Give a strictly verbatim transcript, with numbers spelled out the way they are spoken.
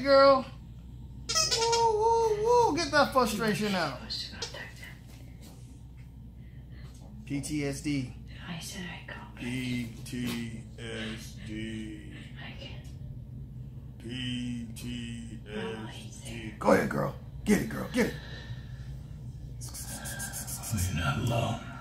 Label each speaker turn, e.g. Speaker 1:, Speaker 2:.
Speaker 1: girl. Woo, woo, woo. Get that frustration out. P T S D. P T S D. P T S D. Go ahead, girl. Get it, girl. Get it.
Speaker 2: You're not alone.